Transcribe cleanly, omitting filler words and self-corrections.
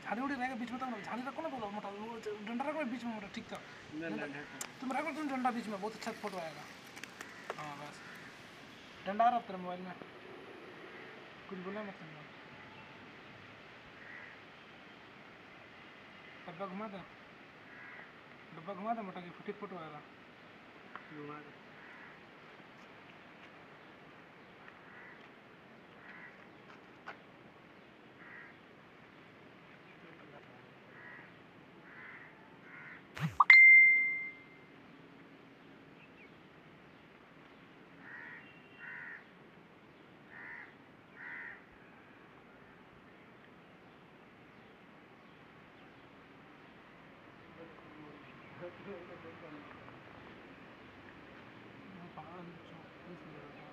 झाड़ी उड़ी रहेगा बीच में तब ना, झाड़ी रखो ना तो मोटा, वो डंडा रखो बीच में मोटा, ठीक था। तुम रखो तुम डंडा बीच में, बहुत अच्छा फोटो आएगा। हाँ बस डंडा आ रहा तेरे मोबाइल में, कुछ बोला मत तुम। डब्बा घुमा दे मोटा, की ठीक फोटो आएगा। घुमा दे। पागल